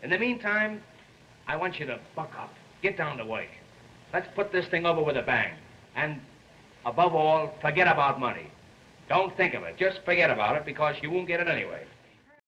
In the meantime, I want you to buck up. Get down to work. Let's put this thing over with a bang. And above all, forget about money. Don't think of it. Just forget about it because you won't get it anyway.